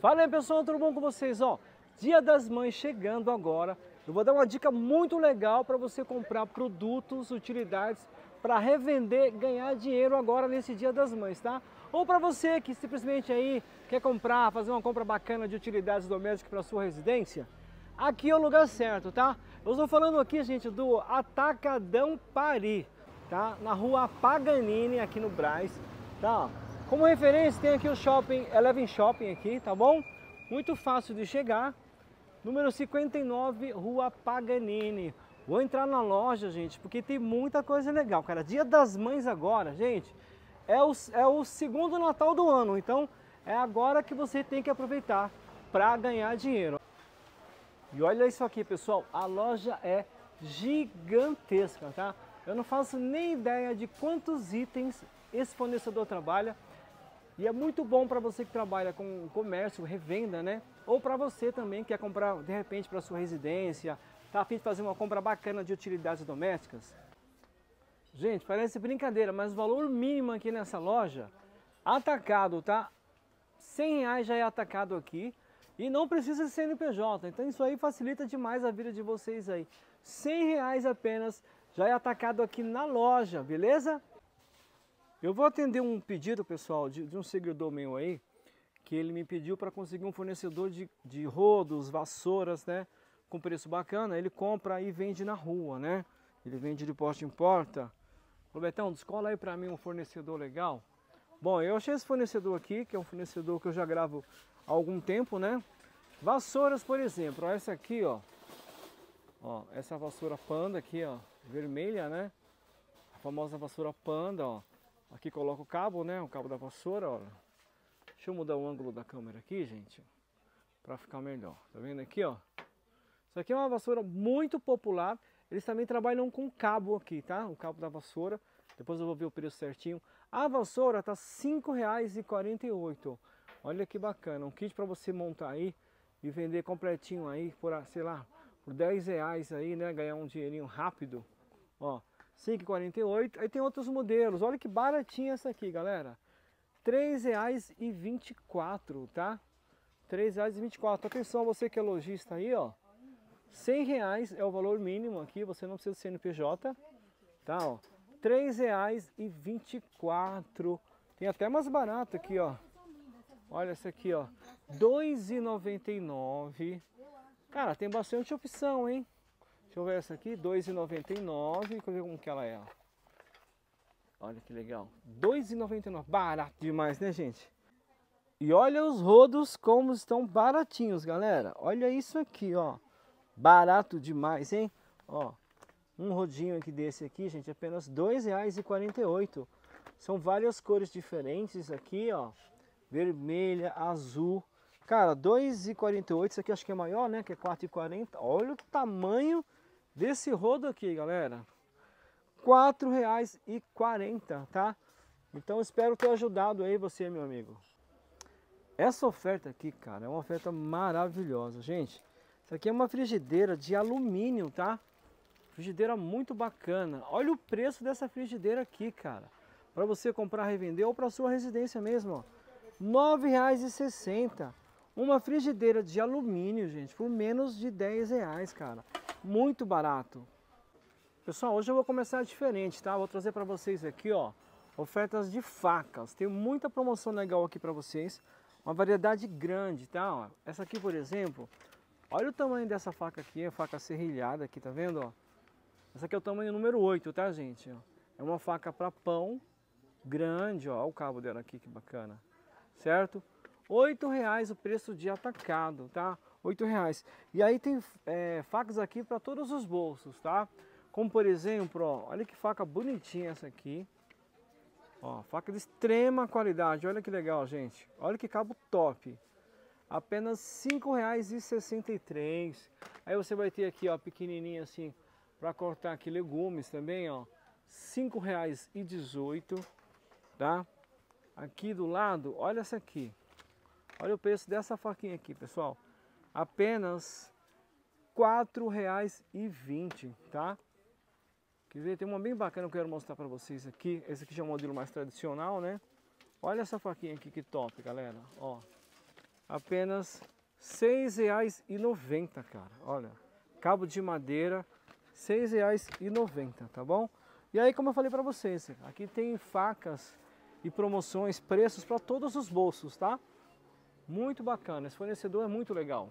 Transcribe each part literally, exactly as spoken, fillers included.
Fala aí pessoal, tudo bom com vocês? Ó, Dia das Mães chegando agora. Eu vou dar uma dica muito legal para você comprar produtos, utilidades para revender, ganhar dinheiro agora nesse Dia das Mães, tá? Ou para você que simplesmente aí quer comprar, fazer uma compra bacana de utilidades domésticas para sua residência, aqui é o lugar certo, tá? Eu estou falando aqui, gente, do Atacadão Pari, tá? Na rua Paganini, aqui no Brás, tá? Como referência tem aqui o Shopping, Eleven Shopping aqui, tá bom? Muito fácil de chegar. Número cinquenta e nove, Rua Paganini. Vou entrar na loja, gente, porque tem muita coisa legal, cara. Dia das Mães agora, gente, é o, é o segundo Natal do ano. Então, é agora que você tem que aproveitar para ganhar dinheiro. E olha isso aqui, pessoal. A loja é gigantesca, tá? Eu não faço nem ideia de quantos itens esse fornecedor trabalha. E é muito bom para você que trabalha com comércio, revenda, né? Ou para você também que quer comprar, de repente, para sua residência, tá a fim de fazer uma compra bacana de utilidades domésticas. Gente, parece brincadeira, mas o valor mínimo aqui nessa loja, atacado, tá? cem reais já é atacado aqui e não precisa de C N P J, então isso aí facilita demais a vida de vocês aí. cem reais apenas já é atacado aqui na loja, beleza? Eu vou atender um pedido, pessoal, de, de um seguidor meu aí, que ele me pediu para conseguir um fornecedor de, de rodos, vassouras, né, com preço bacana. Ele compra e vende na rua, né? Ele vende de porta em porta. Robertão, descola aí para mim um fornecedor legal. Bom, eu achei esse fornecedor aqui, que é um fornecedor que eu já gravo há algum tempo, né? Vassouras, por exemplo, ó, essa aqui, ó. Ó, essa vassoura Panda aqui, ó, vermelha, né? A famosa vassoura Panda, ó. Aqui coloca o cabo, né? O cabo da vassoura, ó. Deixa eu mudar o ângulo da câmera aqui, gente, para ficar melhor. Tá vendo aqui, ó? Isso aqui é uma vassoura muito popular. Eles também trabalham com cabo aqui, tá? O cabo da vassoura. Depois eu vou ver o preço certinho. A vassoura tá cinco reais e quarenta e oito centavos. Olha que bacana. Um kit para você montar aí e vender completinho aí por, sei lá, por dez reais aí, né? Ganhar um dinheirinho rápido. Ó. cinco reais e quarenta e oito centavos. Aí tem outros modelos. Olha que baratinha essa aqui, galera. três reais e vinte e quatro centavos, tá? três reais e vinte e quatro centavos. Atenção, você que é lojista aí, ó. cem reais é o valor mínimo aqui. Você não precisa de C N P J. Tá, ó. três reais e vinte e quatro centavos. Tem até mais barato aqui, ó. Olha essa aqui, ó. dois reais e noventa e nove centavos. Cara, tem bastante opção, hein? Deixa eu ver essa aqui, dois reais e noventa e nove centavos, deixa eu ver como que ela é, ó. Olha que legal, dois reais e noventa e nove centavos, barato demais, né, gente? E olha os rodos como estão baratinhos, galera. Olha isso aqui, ó, barato demais, hein? Ó, um rodinho aqui desse aqui, gente, apenas dois reais e quarenta e oito centavos. São várias cores diferentes aqui, ó, vermelha, azul. Cara, dois reais e quarenta e oito centavos, isso aqui acho que é maior, né, que é quatro reais e quarenta centavos. Olha o tamanho desse rodo aqui, galera. quatro reais e quarenta centavos, tá? Então espero ter ajudado aí você, meu amigo. Essa oferta aqui, cara, é uma oferta maravilhosa, gente. Isso aqui é uma frigideira de alumínio, tá? Frigideira muito bacana. Olha o preço dessa frigideira aqui, cara. Para você comprar, revender ou para sua residência mesmo, ó. nove reais e sessenta centavos. Uma frigideira de alumínio, gente, por menos de dez reais, cara. Muito barato. Pessoal, hoje eu vou começar diferente, tá? Vou trazer para vocês aqui, ó, ofertas de facas. Tem muita promoção legal aqui para vocês. Uma variedade grande, tá? Ó, essa aqui, por exemplo, olha o tamanho dessa faca aqui, a faca serrilhada aqui, tá vendo, ó? Essa aqui é o tamanho número oito, tá, gente? É uma faca para pão grande, ó. Olha o cabo dela aqui, que bacana. Certo? oito reais o preço de atacado, tá? oito reais. E aí tem é, facas aqui para todos os bolsos, tá? Como por exemplo, ó, olha que faca bonitinha essa aqui. Ó, faca de extrema qualidade. Olha que legal, gente. Olha que cabo top. Apenas cinco reais e sessenta e três centavos. Aí você vai ter aqui, ó, pequenininha assim, para cortar aqui legumes também, ó. cinco reais e dezoito centavos, tá? Aqui do lado, olha essa aqui. Olha o preço dessa faquinha aqui, pessoal. Apenas quatro reais e vinte centavos, tá? Quer ver? Tem uma bem bacana que eu quero mostrar para vocês aqui. Esse aqui já é um modelo mais tradicional, né? Olha essa faquinha aqui que top, galera. Ó. apenas seis reais e noventa centavos, cara. Olha, cabo de madeira, seis reais e noventa centavos, tá bom? E aí, como eu falei para vocês, aqui tem facas e promoções, preços para todos os bolsos, tá? Muito bacana, esse fornecedor é muito legal.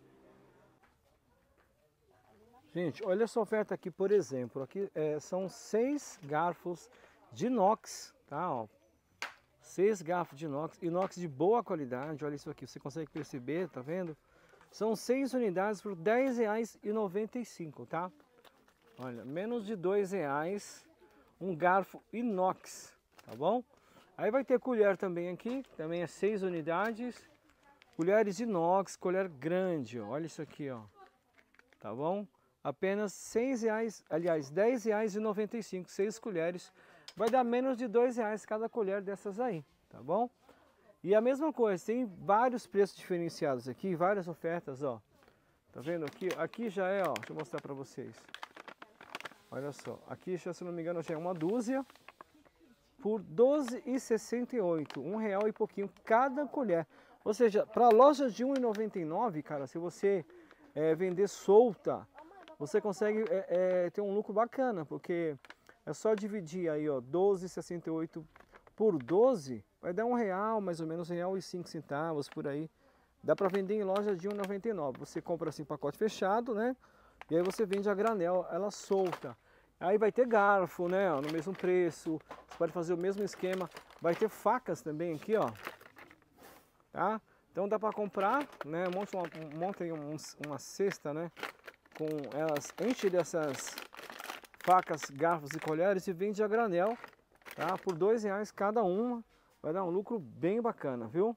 Gente, olha essa oferta aqui, por exemplo, aqui é, são seis garfos de inox, tá? Ó, seis garfos de inox, inox de boa qualidade, olha isso aqui, você consegue perceber, tá vendo? São seis unidades por dez reais e noventa e cinco centavos, tá? Olha, menos de dois reais, um garfo inox, tá bom? Aí vai ter colher também aqui, também é seis unidades, colheres inox, colher grande, ó, olha isso aqui, ó, tá bom? Apenas seis reais, aliás, dez reais e noventa e cinco, seis colheres, vai dar menos de dois reais cada colher dessas aí, tá bom? E a mesma coisa, tem vários preços diferenciados aqui, várias ofertas, ó. Tá vendo aqui? Aqui já é, ó, deixa eu mostrar pra vocês. Olha só, aqui já, se não me engano, já é uma dúzia por doze reais e sessenta e oito centavos, um real e pouquinho cada colher. Ou seja, para a loja de um real e noventa e nove centavos, cara, se você é, vender solta, você consegue é, é, ter um lucro bacana, porque é só dividir aí, ó, doze reais e sessenta e oito centavos por doze, vai dar um real, mais ou menos um real e cinco centavos por aí. Dá para vender em loja de um real e noventa e nove centavos. Você compra assim pacote fechado, né? E aí você vende a granel, ela solta. Aí vai ter garfo, né? Ó, no mesmo preço. Você pode fazer o mesmo esquema. Vai ter facas também aqui, ó. Tá? Então dá para comprar, né? Monta uma, monta aí um, uma cesta, né? Com elas, enche dessas facas, garfos e colheres e vende a granel, tá? Por dois reais cada uma. Vai dar um lucro bem bacana, viu?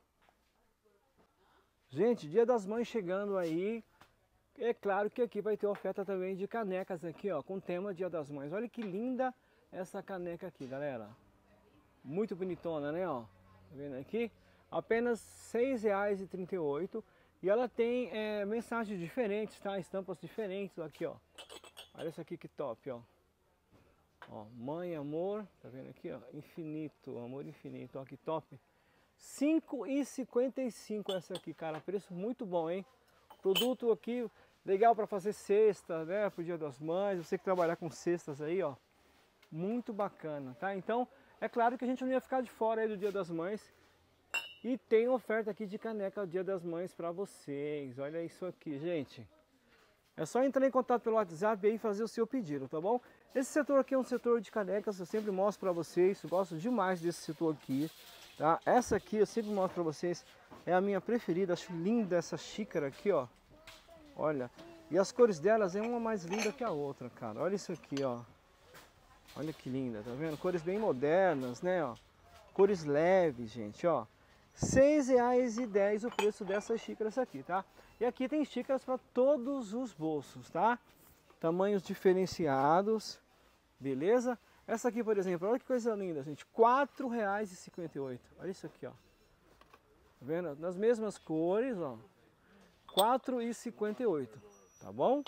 Gente, Dia das Mães chegando aí. É claro que aqui vai ter oferta também de canecas aqui, ó, com tema Dia das Mães. Olha que linda essa caneca aqui, galera. Muito bonitona, né, ó? Tá vendo aqui? Apenas seis reais e trinta e oito centavos. E ela tem é, mensagens diferentes, tá? Estampas diferentes aqui, ó. Olha essa aqui que top, ó. Ó, mãe, amor, tá vendo aqui, ó? Infinito, amor infinito, ó, que top. cinco reais e cinquenta e cinco centavos essa aqui, cara. Preço muito bom, hein? Produto aqui legal para fazer cesta, né? Pro Dia das Mães. Você que trabalhar com cestas aí, ó. Muito bacana, tá? Então, é claro que a gente não ia ficar de fora aí do Dia das Mães. E tem oferta aqui de caneca ao Dia das Mães para vocês. Olha isso aqui, gente. É só entrar em contato pelo WhatsApp e fazer o seu pedido, tá bom? Esse setor aqui é um setor de canecas, eu sempre mostro para vocês. Eu gosto demais desse setor aqui, tá? Essa aqui eu sempre mostro para vocês. É a minha preferida, acho linda essa xícara aqui, ó. Olha, e as cores delas é uma mais linda que a outra, cara. Olha isso aqui, ó. Olha que linda, tá vendo? Cores bem modernas, né, ó. Cores leves, gente, ó. seis reais e dez centavos o preço dessas xícaras aqui, tá? E aqui tem xícaras para todos os bolsos, tá? Tamanhos diferenciados, beleza? Essa aqui, por exemplo, olha que coisa linda, gente. quatro reais e cinquenta e oito centavos. Olha isso aqui, ó. Tá vendo? Nas mesmas cores, ó. quatro reais e cinquenta e oito centavos, tá bom?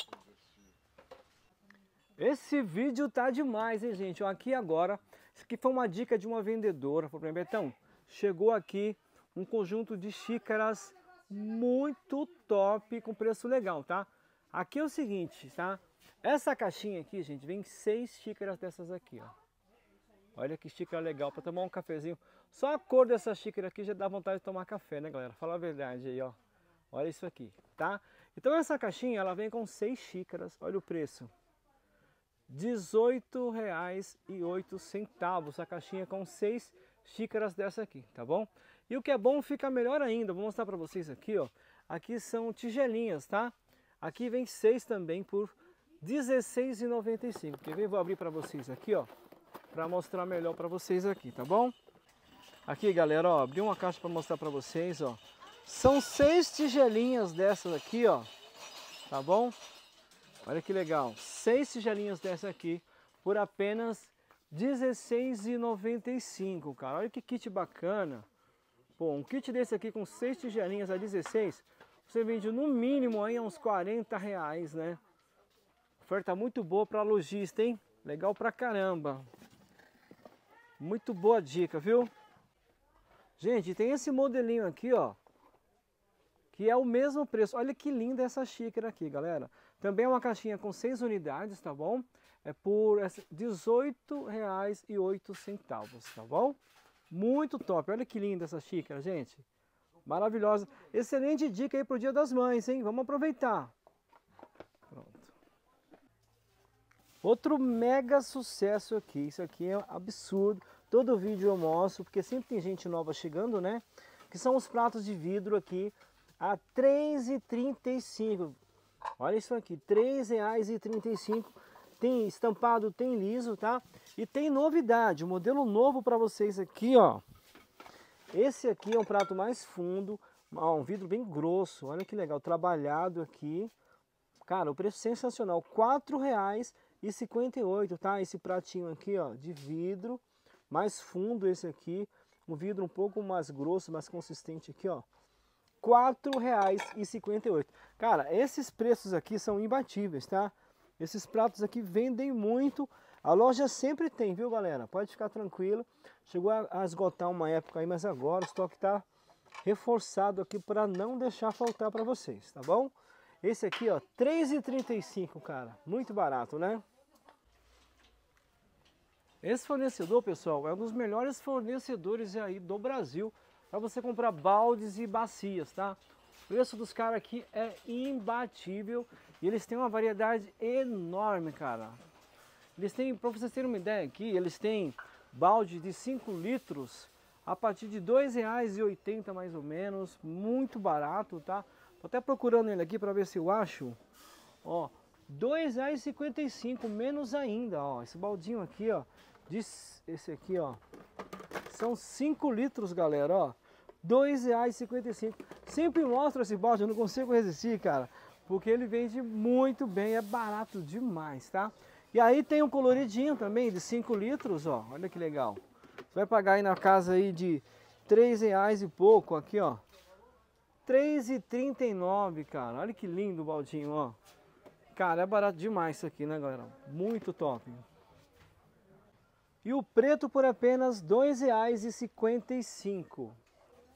Esse vídeo tá demais, hein, gente? Ó, aqui agora, isso aqui foi uma dica de uma vendedora. Falou pra mim, Betão, chegou aqui um conjunto de xícaras muito top, com preço legal, tá? Aqui é o seguinte, tá? Essa caixinha aqui, gente, vem seis xícaras dessas aqui, ó. Olha que xícara legal para tomar um cafezinho. Só a cor dessa xícara aqui já dá vontade de tomar café, né, galera? Fala a verdade aí, ó. Olha isso aqui, tá? Então essa caixinha, ela vem com seis xícaras. Olha o preço. dezoito reais e oito centavos. A caixinha com seis xícaras dessa aqui, tá bom? E o que é bom fica melhor ainda. Vou mostrar para vocês aqui, ó. Aqui são tigelinhas, tá? Aqui vem seis também por dezesseis reais e noventa e cinco centavos. Quer ver? Vou abrir para vocês aqui, ó, para mostrar melhor para vocês aqui, tá bom? Aqui, galera, ó, abri uma caixa para mostrar para vocês, ó. São seis tigelinhas dessas aqui, ó. Tá bom? Olha que legal. Seis tigelinhas dessa aqui por apenas dezesseis reais e noventa e cinco centavos, cara. Olha que kit bacana. Pô, um kit desse aqui com seis tigelinhas a dezesseis, você vende no mínimo aí uns quarenta reais, né? Oferta muito boa para lojista, hein? Legal pra caramba. Muito boa dica, viu? Gente, tem esse modelinho aqui, ó. que é o mesmo preço. Olha que linda essa xícara aqui, galera. Também é uma caixinha com seis unidades, tá bom? É por dezoito reais e oito centavos, tá bom? Muito top. Olha que linda essa xícara, gente. Maravilhosa. Excelente dica aí pro Dia das Mães, hein? Vamos aproveitar. Pronto. Outro mega sucesso aqui. Isso aqui é absurdo. Todo vídeo eu mostro, porque sempre tem gente nova chegando, né? Que são os pratos de vidro aqui a três reais e trinta e cinco centavos. Olha isso aqui, três reais e trinta e cinco centavos. Tem estampado, tem liso, tá? E tem novidade, um modelo novo para vocês aqui, ó. Esse aqui é um prato mais fundo, ó, um vidro bem grosso. Olha que legal, trabalhado aqui. Cara, o preço sensacional, quatro reais e cinquenta e oito centavos, tá? Esse pratinho aqui, ó, de vidro, mais fundo esse aqui. Um vidro um pouco mais grosso, mais consistente aqui, ó. quatro reais e cinquenta e oito centavos. Cara, esses preços aqui são imbatíveis, tá? Esses pratos aqui vendem muito. A loja sempre tem, viu, galera? Pode ficar tranquilo. Chegou a, a esgotar uma época aí, mas agora o estoque tá reforçado aqui para não deixar faltar para vocês, tá bom? Esse aqui, ó, três reais e trinta e cinco centavos, cara. Muito barato, né? Esse fornecedor, pessoal, é um dos melhores fornecedores aí do Brasil para você comprar baldes e bacias, tá? O preço dos caras aqui é imbatível e eles têm uma variedade enorme, cara. Eles têm, para vocês terem uma ideia aqui, eles têm balde de cinco litros a partir de dois reais e oitenta centavos mais ou menos, muito barato, tá? Tô até procurando ele aqui para ver se eu acho. Ó, dois reais e cinquenta e cinco centavos, menos ainda, ó. Esse baldinho aqui, ó, diz, esse aqui, ó, são cinco litros, galera, ó. dois reais e cinquenta e cinco centavos. Sempre mostro esse balde, eu não consigo resistir, cara, porque ele vende muito bem, é barato demais, tá? E aí tem um coloridinho também de cinco litros, ó. Olha que legal. Você vai pagar aí na casa aí de três reais e pouco aqui, ó. três reais e trinta e nove centavos, cara. Olha que lindo o baldinho, ó. Cara, é barato demais isso aqui, né, galera? Muito top. E o preto por apenas dois reais e cinquenta e cinco centavos.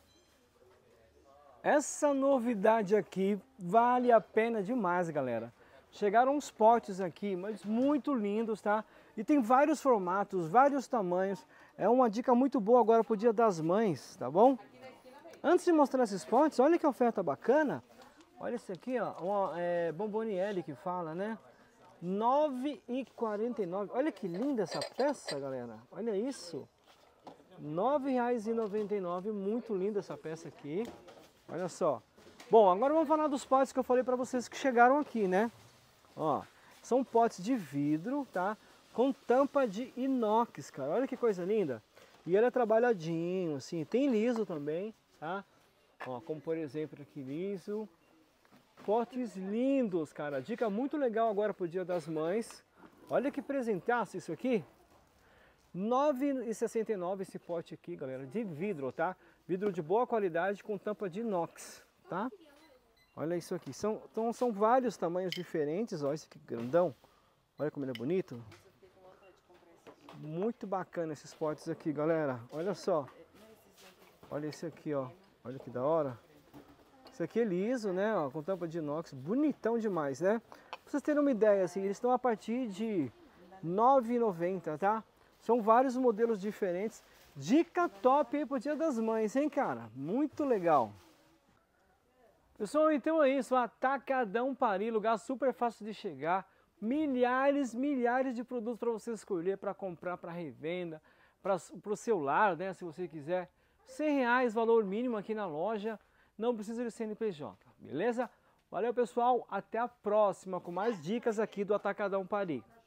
Essa novidade aqui vale a pena demais, galera. Chegaram uns potes aqui, mas muito lindos, tá? E tem vários formatos, vários tamanhos. É uma dica muito boa agora pro Dia das Mães, tá bom? Antes de mostrar esses potes, olha que oferta bacana. Olha esse aqui, ó, uma, é, Bomboniere que fala, né? nove reais e quarenta e nove centavos. Olha que linda essa peça, galera. Olha isso. nove reais e noventa e nove centavos. Muito linda essa peça aqui. Olha só. Bom, agora vamos falar dos potes que eu falei para vocês que chegaram aqui, né? Ó, são potes de vidro, tá? Com tampa de inox, cara. Olha que coisa linda. E ele é trabalhadinho, assim. Tem liso também, tá? Ó, como por exemplo aqui liso. Potes lindos, cara. Dica muito legal agora pro Dia das Mães. Olha que presentaço isso aqui. nove reais e sessenta e nove centavos esse pote aqui, galera, de vidro, tá? Vidro de boa qualidade com tampa de inox, tá? Olha isso aqui. São, então, são vários tamanhos diferentes, ó. Esse aqui grandão. Olha como ele é bonito. Muito bacana esses potes aqui, galera. Olha só. Olha esse aqui, ó. Olha que da hora. Esse aqui é liso, né? Ó, com tampa de inox. Bonitão demais, né? Pra vocês terem uma ideia, assim, eles estão a partir de nove reais e noventa centavos, tá? São vários modelos diferentes. Dica top aí pro Dia das Mães, hein, cara? Muito legal. Pessoal, então é isso. Atacadão Paris, lugar super fácil de chegar. Milhares, milhares de produtos para você escolher, para comprar, para revenda, para o seu lar, né? Se você quiser. cem reais, valor mínimo aqui na loja. Não precisa de C N P J, beleza? Valeu, pessoal. Até a próxima com mais dicas aqui do Atacadão Paris.